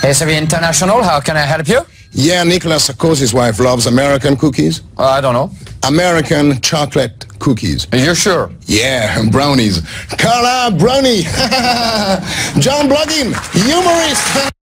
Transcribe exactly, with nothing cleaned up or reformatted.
S A V International, how can I help you? Yeah, Nicolas Sarkozy's wife loves American cookies. Uh, I don't know. American chocolate cookies. Are you sure? Yeah, brownies. Carla Brownie. John Bloggin, humorist.